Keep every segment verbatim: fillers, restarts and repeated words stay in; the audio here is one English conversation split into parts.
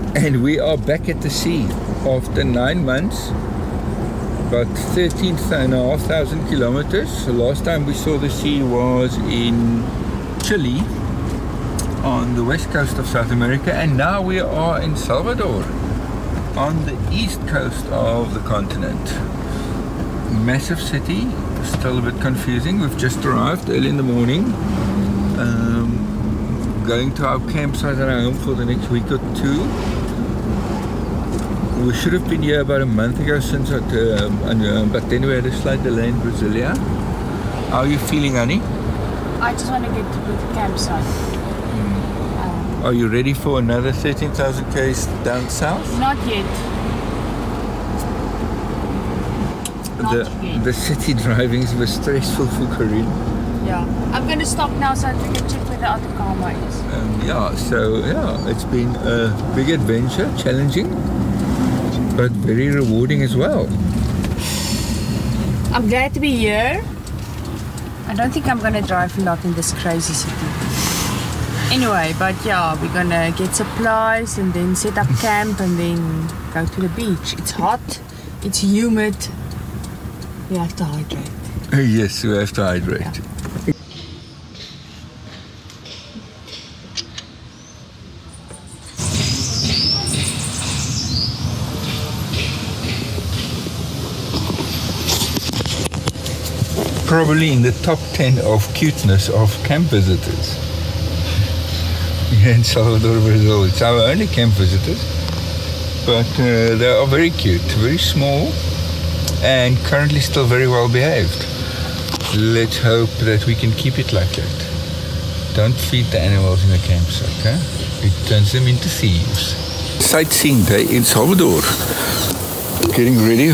And we are back at the sea after nine months, about thirteen and a half thousand kilometers. The last time we saw the sea was in Chile on the west coast of South America, and now we are in Salvador on the east coast of the continent. Massive city, still a bit confusing. We've just arrived early in the morning, um, going to our campsite at our home for the next week or two. We should have been here about a month ago, since at, uh, and, uh, but then we had a slight delay in Brasilia. How are you feeling, Annie? I just want to get to the campsite. Mm. Um, are you ready for another thirteen thousand k's down south? Not yet. Not the, yet. The city driving was stressful for Corinne. Yeah. I'm going to stop now so that we can check where the Atacama is. Um, yeah, so yeah, it's been a big adventure, challenging, but very rewarding as well. I'm glad to be here. I don't think I'm gonna drive a lot in this crazy city. Anyway, but yeah, we're gonna get supplies and then set up camp and then go to the beach. It's hot, it's humid. We have to hydrate. Yes, we have to hydrate. Yeah. Probably in the top ten of cuteness of camp visitors here in Salvador, Brazil. It's our only camp visitors, but uh, they are very cute, very small, and currently still very well behaved. Let's hope that we can keep it like that. Don't feed the animals in the campsite, okay? It turns them into thieves. Sightseeing day in Salvador. Getting ready.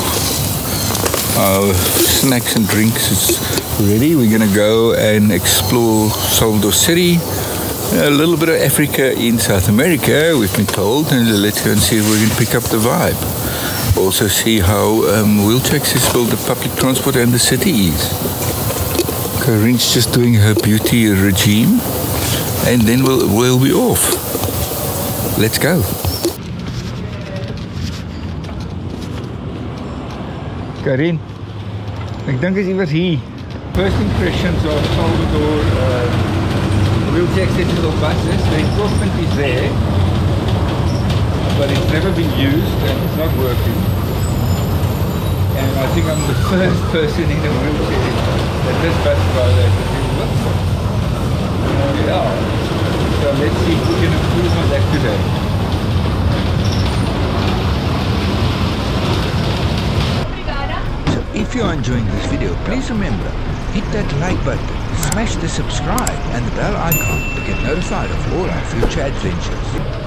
Our snacks and drinks is ready. We're gonna go and explore Salvador City, a little bit of Africa in South America, we've been told, and let's go and see if we can pick up the vibe. Also see how um, wheelchair accessible the public transport and the city is. Corinne's just doing her beauty regime, and then we'll, we'll be off. Let's go. Corinne, ek dink as iewers hier. First impressions of Salvador uh, wheelchair accessible buses. The equipment is there, but it's never been used and it's not working. And I think I'm the first person in a wheelchair that this bus driver has been looked for. Yeah. So let's see if we can improve on that today. If you are enjoying this video, please remember, hit that like button, smash the subscribe and the bell icon to get notified of all our future adventures.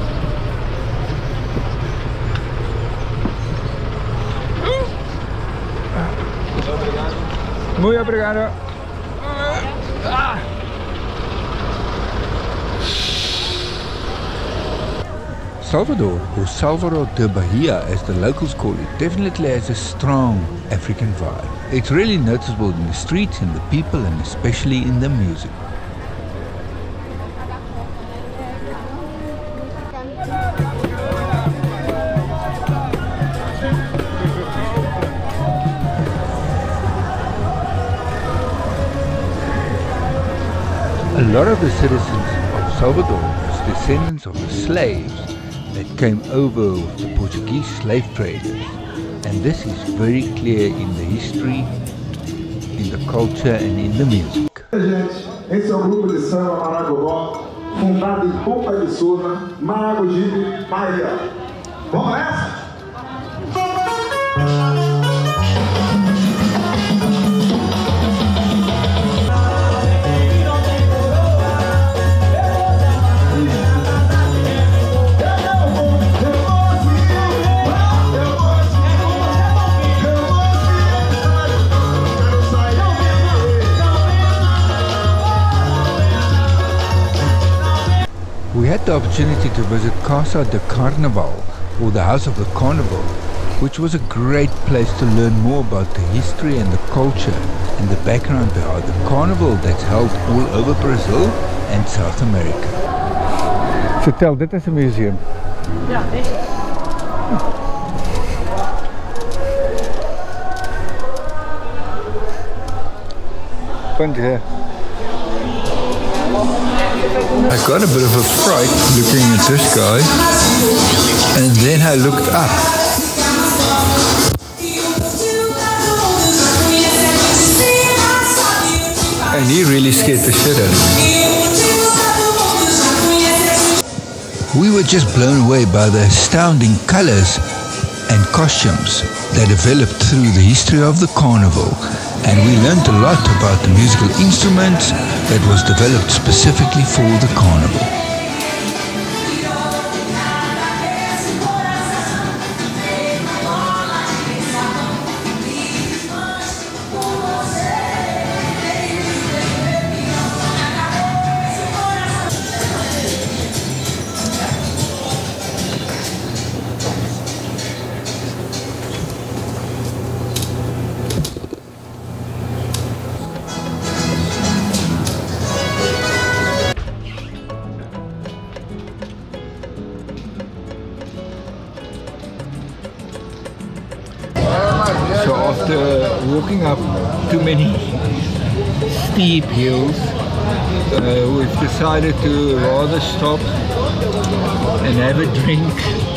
Muito obrigado. Salvador, or Salvador de Bahia as the locals call it, definitely has a strong African vibe. It's really noticeable in the streets, in the people, and especially in the music. A lot of the citizens of Salvador are descendants of the slaves that came over with the Portuguese slave traders, and this is very clear in the history, in the culture, and in the music. Gente, esse é o grupo de samba Maragogó, fundado em Ponta de Souza, Maragogipe, Bahia. Vamos nessa? We had the opportunity to visit Casa de Carnaval, or the House of the Carnival, which was a great place to learn more about the history and the culture and the background behind the carnival that's held all over Brazil and South America. Vertel, dit is 'n museum. Ja, echt. Punt here. I got a bit of a fright looking at this guy, and then I looked up. And he really scared the shit out of me. We were just blown away by the astounding colors and costumes that developed through the history of the carnival, and we learned a lot about the musical instruments that was developed specifically for the carnival. So after walking up too many steep hills, uh, we've decided to rather stop and have a drink.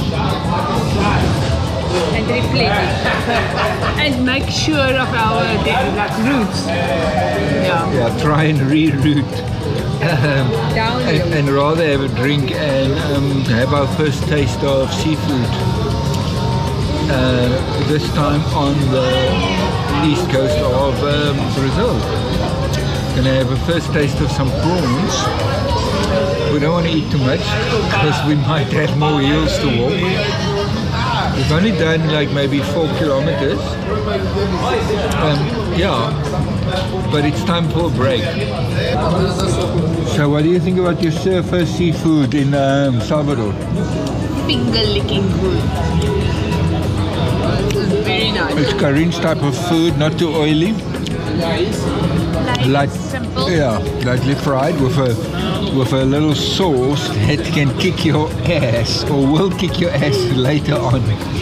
And reflect. And make sure of our like, routes. Yeah. Yeah, try and reroute. Um, and, and rather have a drink and um, have our first taste of seafood. Uh, this time on the east coast of um, Brazil. Gonna have a first taste of some prawns. We don't want to eat too much because we might have more hills to walk. We've only done like maybe four kilometers. Um, yeah, but it's time for a break. So what do you think about your surfer seafood in um, Salvador? Finger licking good. Very nice. It's Karin's type of food, not too oily. Like, Like simple. Yeah, lightly fried with a with a little sauce that can kick your ass or will kick your ass later on.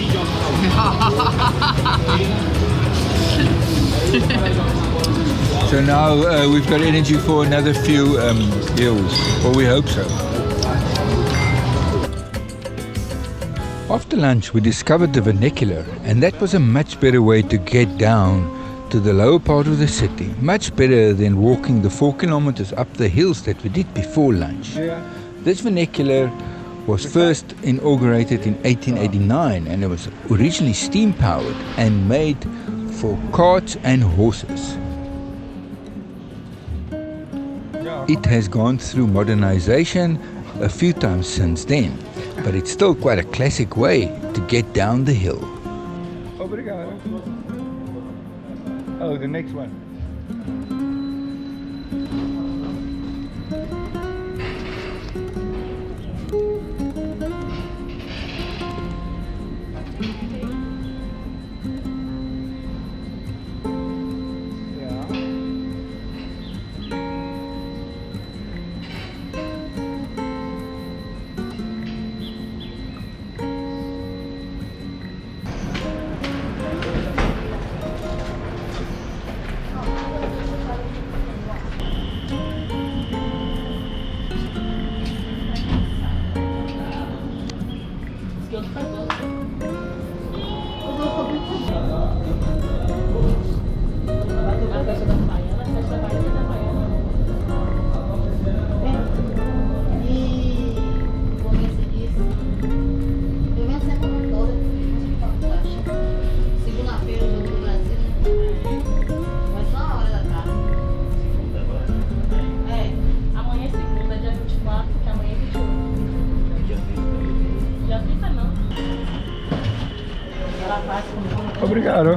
So now uh, we've got energy for another few um, hills, or we hope so. After lunch we discovered the vernacular, and that was a much better way to get down to the lower part of the city. Much better than walking the four kilometers up the hills that we did before lunch. Yeah. This vernacular was first inaugurated in eighteen eighty-nine, and it was originally steam powered and made for carts and horses. It has gone through modernization a few times since then, but it's still quite a classic way to get down the hill. Obrigado. Oh, the next one. Obrigado.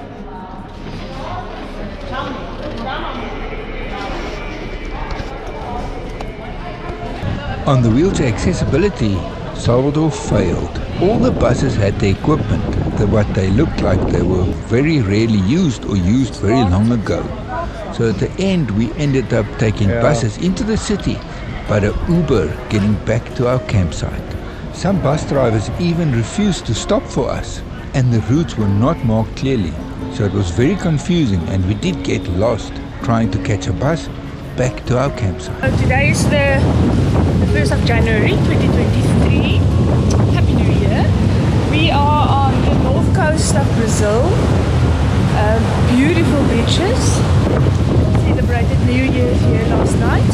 On the wheelchair accessibility, Salvador failed. All the buses had the equipment, that what they looked like they were very rarely used or used very long ago. So at the end we ended up taking yeah. buses into the city, but an Uber getting back to our campsite. Some bus drivers even refused to stop for us, and the routes were not marked clearly, so it was very confusing and we did get lost trying to catch a bus back to our campsite. So today is the, the first of January twenty twenty-three. Happy New Year. We are on the north coast of Brazil. Uh, beautiful beaches. Celebrated New Year's here last night.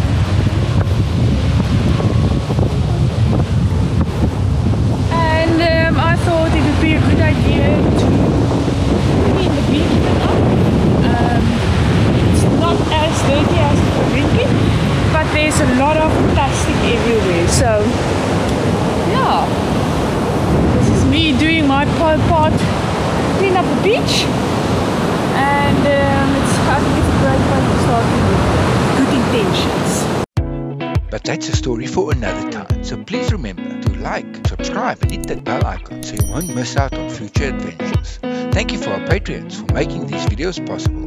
And um, I thought it would be a good idea to be in the beach tonight. Um, it's not as dirty as the Caribbean, but there's a lot of plastic everywhere. So, yeah, this is me doing my part, part clean up the beach. And um, it's, I think it's a great way to start with good intentions. But that's a story for another time, so please remember to like, subscribe and hit that bell icon so you won't miss out on future adventures. Thank you for our Patreons for making these videos possible.